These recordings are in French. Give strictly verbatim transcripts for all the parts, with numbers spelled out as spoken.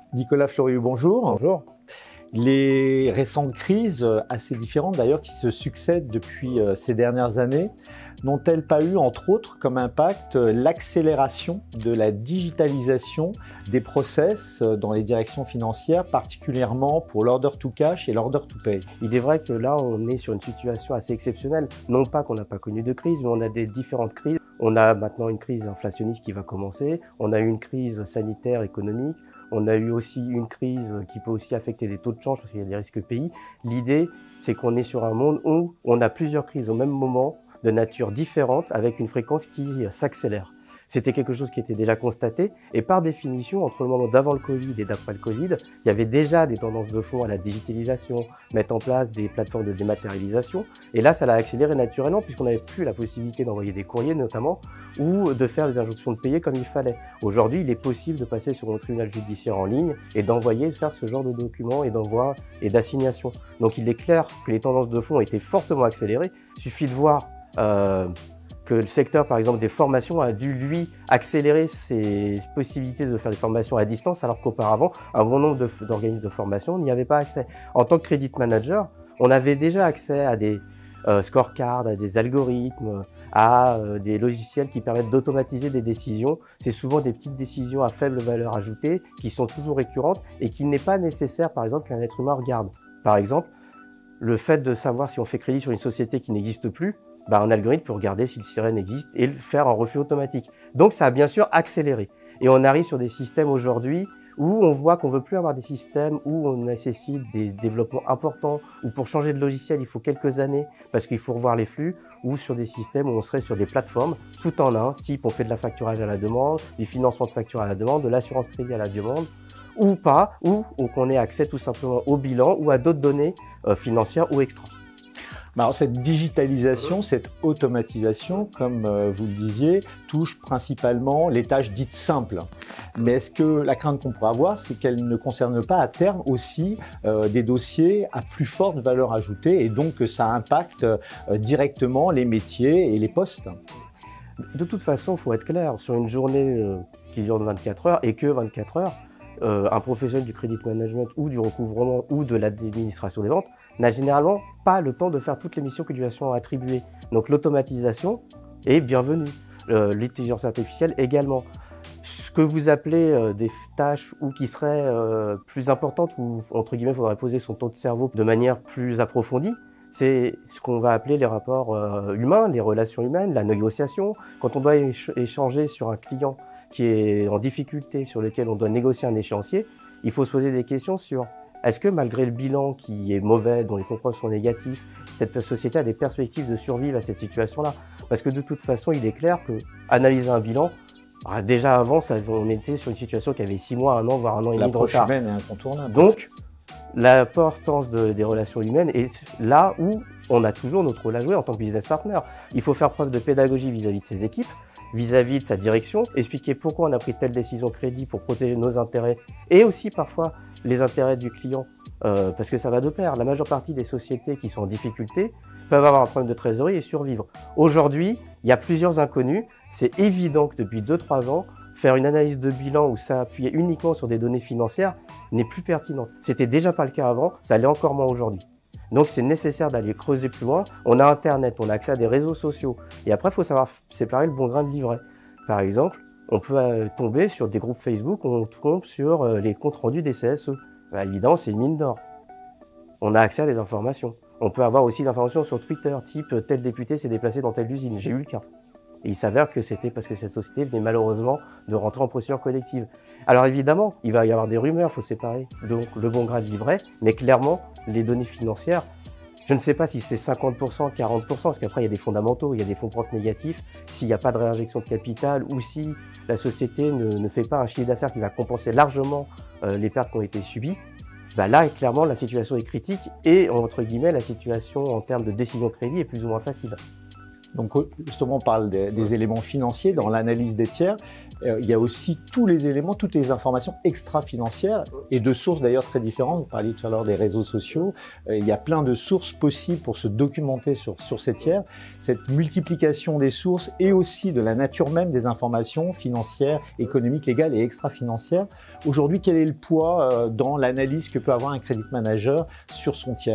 Nicolas Floriot, bonjour. Bonjour. Les récentes crises, assez différentes d'ailleurs, qui se succèdent depuis ces dernières années, n'ont-elles pas eu, entre autres, comme impact l'accélération de la digitalisation des process dans les directions financières, particulièrement pour l'order to cash et l'order to pay? Il est vrai que là, on est sur une situation assez exceptionnelle. Non pas qu'on n'a pas connu de crise, mais on a des différentes crises. On a maintenant une crise inflationniste qui va commencer. On a eu une crise sanitaire, économique. On a eu aussi une crise qui peut aussi affecter les taux de change parce qu'il y a des risques pays. L'idée, c'est qu'on est sur un monde où on a plusieurs crises au même moment, de nature différente, avec une fréquence qui s'accélère. C'était quelque chose qui était déjà constaté et par définition, entre le moment d'avant le Covid et d'après le Covid, il y avait déjà des tendances de fond à la digitalisation, mettre en place des plateformes de dématérialisation et là, ça l'a accéléré naturellement puisqu'on n'avait plus la possibilité d'envoyer des courriers notamment ou de faire des injonctions de payer comme il fallait. Aujourd'hui, il est possible de passer sur un tribunal judiciaire en ligne et d'envoyer, de faire ce genre de documents et d'envoi et d'assignation. Donc il est clair que les tendances de fond ont été fortement accélérées. Il suffit de voir euh, que le secteur, par exemple, des formations a dû, lui, accélérer ses possibilités de faire des formations à distance, alors qu'auparavant, un bon nombre d'organismes de, de formation n'y avaient pas accès. En tant que credit manager, on avait déjà accès à des euh, scorecards, à des algorithmes, à euh, des logiciels qui permettent d'automatiser des décisions. C'est souvent des petites décisions à faible valeur ajoutée, qui sont toujours récurrentes et qu'il n'est pas nécessaire, par exemple, qu'un être humain regarde. Par exemple, le fait de savoir si on fait crédit sur une société qui n'existe plus, bah, un algorithme peut regarder si le sirène existe et le faire en refus automatique. Donc ça a bien sûr accéléré. Et on arrive sur des systèmes aujourd'hui où on voit qu'on veut plus avoir des systèmes où on nécessite des développements importants, où pour changer de logiciel il faut quelques années parce qu'il faut revoir les flux, ou sur des systèmes où on serait sur des plateformes tout en un, type on fait de la facturage à la demande, du financement de facture à la demande, de l'assurance crédit à la demande, ou pas, ou qu'on ait accès tout simplement au bilan ou à d'autres données euh, financières ou extra. Alors, cette digitalisation, cette automatisation, comme euh, vous le disiez, touche principalement les tâches dites simples. Mais est-ce que la crainte qu'on pourrait avoir, c'est qu'elle ne concerne pas à terme aussi euh, des dossiers à plus forte valeur ajoutée et donc que ça impacte euh, directement les métiers et les postes? De toute façon, il faut être clair, sur une journée euh, qui dure vingt-quatre heures et que vingt-quatre heures, Euh, un professionnel du credit management ou du recouvrement ou de l'administration des ventes n'a généralement pas le temps de faire toutes les missions que lui sont attribuées. Donc l'automatisation est bienvenue, euh, l'intelligence artificielle également. Ce que vous appelez euh, des tâches ou qui seraient euh, plus importantes ou entre guillemets il faudrait poser son temps de cerveau de manière plus approfondie, c'est ce qu'on va appeler les rapports euh, humains, les relations humaines, la négociation. Quand on doit éch- échanger sur un client qui est en difficulté, sur lequel on doit négocier un échéancier, il faut se poser des questions sur est-ce que malgré le bilan qui est mauvais, dont les fonds propres sont négatifs, cette société a des perspectives de survivre à cette situation-là? Parce que de toute façon, il est clair que analyser un bilan, déjà avant, ça, on était sur une situation qui avait six mois, un an, voire un an et demi de retard. L'approche humaine est incontournable. Donc, l'importance de, des relations humaines est là où on a toujours notre rôle à jouer en tant que business partner. Il faut faire preuve de pédagogie vis-à-vis de ses équipes, vis-à-vis de sa direction, expliquer pourquoi on a pris telle décision crédit pour protéger nos intérêts et aussi parfois les intérêts du client, euh, parce que ça va de pair. La majeure partie des sociétés qui sont en difficulté peuvent avoir un problème de trésorerie et survivre. Aujourd'hui, il y a plusieurs inconnus. C'est évident que depuis deux trois ans, faire une analyse de bilan où ça appuyait uniquement sur des données financières n'est plus pertinent. C'était déjà pas le cas avant, ça l'est encore moins aujourd'hui. Donc c'est nécessaire d'aller creuser plus loin. On a Internet, on a accès à des réseaux sociaux. Et après, il faut savoir séparer le bon grain de l'ivraie. Par exemple, on peut euh, tomber sur des groupes Facebook où on tombe sur euh, les comptes rendus des C S E. Bah, évidemment, c'est une mine d'or. On a accès à des informations. On peut avoir aussi des informations sur Twitter, type euh, tel député s'est déplacé dans telle usine. J'ai eu le cas. Et il s'avère que c'était parce que cette société venait malheureusement de rentrer en procédure collective. Alors évidemment, il va y avoir des rumeurs, il faut séparer donc le bon grain de l'ivraie, mais clairement, les données financières, je ne sais pas si c'est cinquante pour cent, quarante pour cent, parce qu'après il y a des fondamentaux, il y a des fonds propres négatifs, s'il n'y a pas de réinjection de capital ou si la société ne, ne fait pas un chiffre d'affaires qui va compenser largement euh, les pertes qui ont été subies, bah là clairement la situation est critique et entre guillemets la situation en termes de décision de crédit est plus ou moins facile. Donc justement, on parle des, des éléments financiers dans l'analyse des tiers. Euh, il y a aussi tous les éléments, toutes les informations extra-financières et de sources d'ailleurs très différentes. Vous parliez tout à l'heure des réseaux sociaux. Euh, il y a plein de sources possibles pour se documenter sur, sur ces tiers. Cette multiplication des sources et aussi de la nature même des informations financières, économiques, légales et extra-financières. Aujourd'hui, quel est le poids euh, dans l'analyse que peut avoir un credit manager sur son tiers ?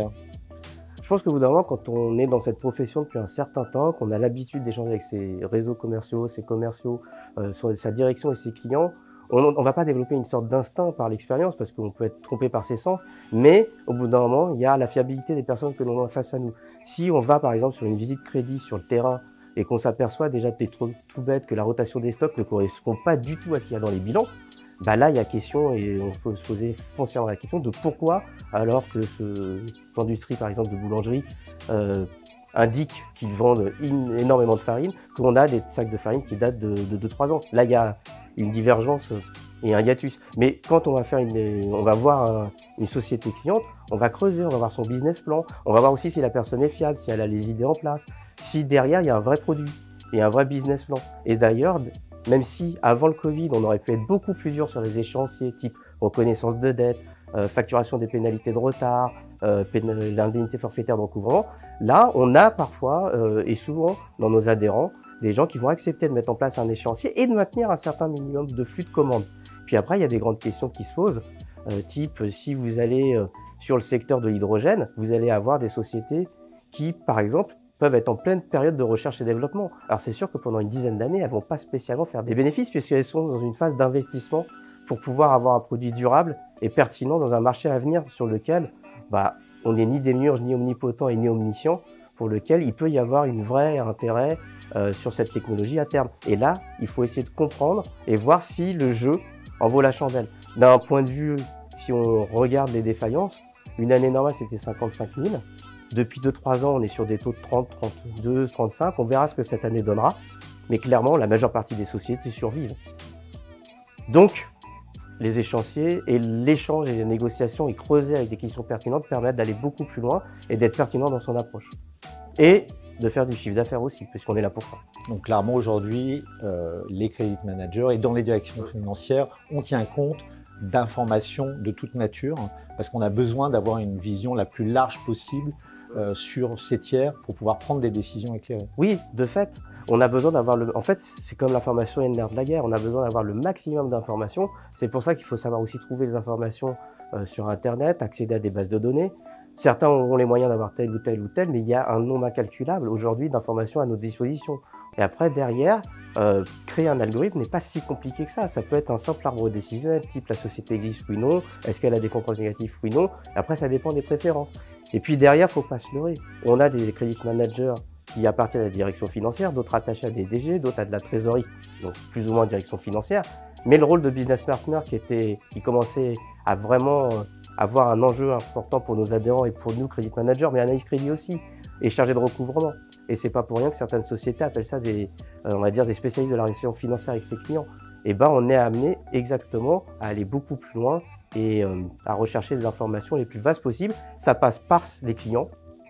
Je pense que au bout d'un moment, quand on est dans cette profession depuis un certain temps, qu'on a l'habitude d'échanger avec ses réseaux commerciaux, ses commerciaux, euh, sur sa direction et ses clients, on ne va pas développer une sorte d'instinct par l'expérience parce qu'on peut être trompé par ses sens, mais au bout d'un moment, il y a la fiabilité des personnes que l'on a face à nous. Si on va par exemple sur une visite crédit sur le terrain et qu'on s'aperçoit déjà des trucs tout bêtes que la rotation des stocks ne correspond pas du tout à ce qu'il y a dans les bilans, bah là, il y a question, et on peut se poser foncièrement la question de pourquoi, alors que ce, cette industrie, par exemple, de boulangerie, euh, indique qu'ils vendent in, énormément de farine, qu'on a des sacs de farine qui datent de deux trois ans. Là, il y a une divergence et un hiatus. Mais quand on va faire une, on va voir un, une société cliente, on va creuser, on va voir son business plan, on va voir aussi si la personne est fiable, si elle a les idées en place, si derrière, il y a un vrai produit et un vrai business plan. Et d'ailleurs, même si avant le Covid, on aurait pu être beaucoup plus dur sur les échéanciers type reconnaissance de dette, euh, facturation des pénalités de retard, euh, l'indemnité forfaitaire de recouvrement, là, on a parfois euh, et souvent dans nos adhérents des gens qui vont accepter de mettre en place un échéancier et de maintenir un certain minimum de flux de commandes. Puis après, il y a des grandes questions qui se posent, euh, type si vous allez euh, sur le secteur de l'hydrogène, vous allez avoir des sociétés qui, par exemple, peuvent être en pleine période de recherche et développement. Alors c'est sûr que pendant une dizaine d'années, elles vont pas spécialement faire des bénéfices puisqu'elles sont dans une phase d'investissement pour pouvoir avoir un produit durable et pertinent dans un marché à venir sur lequel bah, on n'est ni démiurge, ni omnipotent et ni omniscient, pour lequel il peut y avoir une vraie intérêt euh, sur cette technologie à terme. Et là, il faut essayer de comprendre et voir si le jeu en vaut la chandelle. D'un point de vue, si on regarde les défaillances, une année normale c'était cinquante-cinq mille. Depuis deux trois ans, on est sur des taux de trente, trente-deux, trente-cinq. On verra ce que cette année donnera. Mais clairement, la majeure partie des sociétés survivent. Donc, les échéanciers et l'échange et les négociations et creuser avec des questions pertinentes permettent d'aller beaucoup plus loin et d'être pertinent dans son approche. Et de faire du chiffre d'affaires aussi, puisqu'on est là pour ça. Donc clairement, aujourd'hui, euh, les credit managers et dans les directions financières, on tient compte d'informations de toute nature parce qu'on a besoin d'avoir une vision la plus large possible Euh, sur ces tiers pour pouvoir prendre des décisions éclairées. Oui, de fait, on a besoin d'avoir le... En fait, c'est comme l'information est le nerf de la guerre, on a besoin d'avoir le maximum d'informations. C'est pour ça qu'il faut savoir aussi trouver les informations euh, sur Internet, accéder à des bases de données. Certains auront les moyens d'avoir tel ou tel ou tel, mais il y a un nombre incalculable aujourd'hui d'informations à notre disposition. Et après, derrière, euh, créer un algorithme n'est pas si compliqué que ça. Ça peut être un simple arbre décisionnel, type la société existe oui non, est-ce qu'elle a des contrôles négatifs oui non. Après, ça dépend des préférences. Et puis derrière, faut pas se leurrer. On a des credit managers qui appartiennent à la direction financière, d'autres attachés à des D G, d'autres à de la trésorerie, donc plus ou moins direction financière. Mais le rôle de business partner qui était, qui commençait à vraiment avoir un enjeu important pour nos adhérents et pour nous, credit managers, mais analyse crédit aussi, et chargé de recouvrement. Et c'est pas pour rien que certaines sociétés appellent ça des, euh, on va dire, des spécialistes de la relation financière avec ses clients. Et ben, on est amené exactement à aller beaucoup plus loin et euh, à rechercher des informations les plus vastes possibles. Ça passe par les clients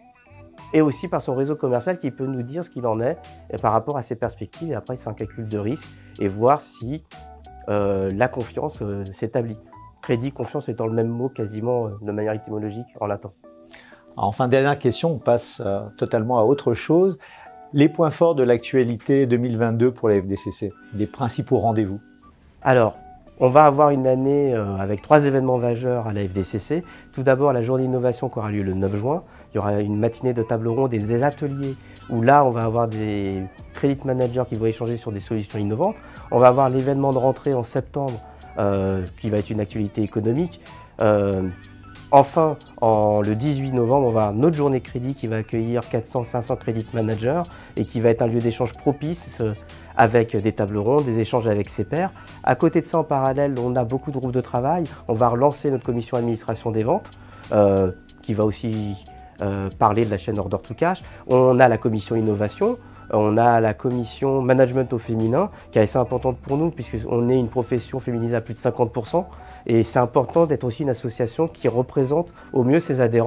et aussi par son réseau commercial qui peut nous dire ce qu'il en est et par rapport à ses perspectives. Et après, c'est un calcul de risque et voir si euh, la confiance euh, s'établit. Crédit, confiance étant le même mot quasiment euh, de manière étymologique en latin. Enfin, dernière question, on passe euh, totalement à autre chose. Les points forts de l'actualité deux mille vingt-deux pour la F D C C, des principaux rendez-vous. Alors, on va avoir une année euh, avec trois événements majeurs à la F D C C. Tout d'abord, la journée d'innovation qui aura lieu le neuf juin. Il y aura une matinée de table ronde et des ateliers où là, on va avoir des credit managers qui vont échanger sur des solutions innovantes. On va avoir l'événement de rentrée en septembre euh, qui va être une actualité économique. Euh, Enfin, en, le dix-huit novembre, on va avoir notre journée crédit qui va accueillir quatre cents à cinq cents credit managers et qui va être un lieu d'échange propice euh, avec des tables rondes, des échanges avec ses pairs. À côté de ça, en parallèle, on a beaucoup de groupes de travail. On va relancer notre commission administration des ventes euh, qui va aussi euh, parler de la chaîne Order to Cash. On a la commission innovation. On a la commission management au féminin qui est assez importante pour nous puisqu'on est une profession féminisée à plus de cinquante pour cent et c'est important d'être aussi une association qui représente au mieux ses adhérents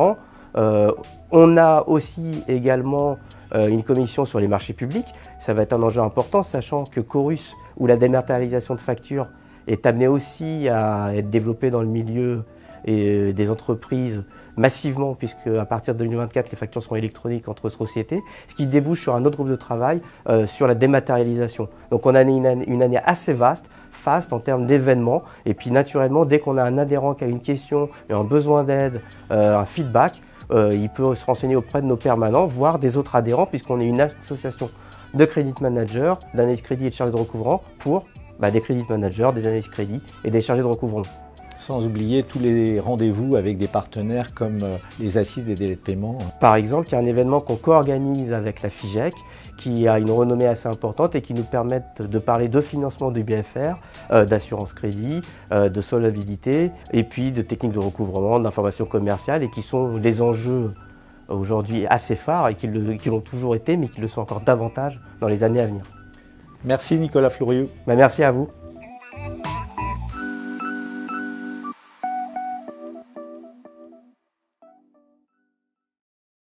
Euh, on a aussi également euh, une commission sur les marchés publics. Ça va être un enjeu important, sachant que Chorus, où la dématérialisation de factures est amenée aussi à être développée dans le milieu et des entreprises massivement, puisque à partir de deux mille vingt-quatre, les factures seront électroniques entre sociétés, ce qui débouche sur un autre groupe de travail euh, sur la dématérialisation. Donc on a une année, une année assez vaste, faste en termes d'événements, et puis naturellement, dès qu'on a un adhérent qui a une question, un besoin d'aide, euh, un feedback, euh, il peut se renseigner auprès de nos permanents, voire des autres adhérents, puisqu'on est une association de credit managers, d'analyse crédit et de chargés de recouvrement pour bah, des credit managers, des analystes crédit et des chargés de recouvrement. Sans oublier tous les rendez-vous avec des partenaires comme les assises des délais de paiement. Par exemple, il y a un événement qu'on co-organise avec la FIGEC qui a une renommée assez importante et qui nous permet de parler de financement du B F R, euh, d'assurance crédit, euh, de solvabilité et puis de techniques de recouvrement, d'information commerciale et qui sont les enjeux aujourd'hui assez phares et qui, le, qui l'ont toujours été mais qui le sont encore davantage dans les années à venir. Merci Nicolas Floriot. Ben, merci à vous.